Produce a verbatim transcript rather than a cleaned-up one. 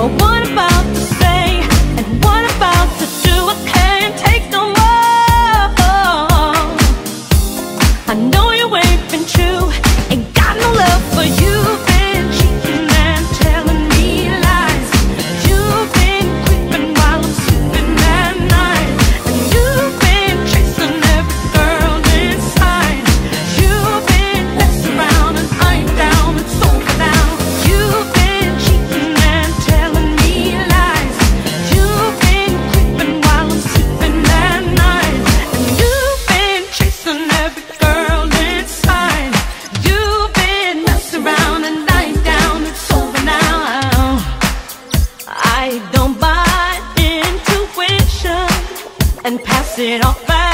But what about to say, and what about to do? I can't take no more. I know you ain't been true, ain't got no love for you. Been cheating and telling me lies. You've been creeping while I'm sleeping at night. And you've been chasing every girl inside. You've been messing around and I ain't down, it's over now. You've been cheating and telling me lies. You've been creeping while I'm sleeping at night. And you've been chasing every girl inside. You've been messing around and I ain't down, it's over now. I don't buy intuition and pass it off as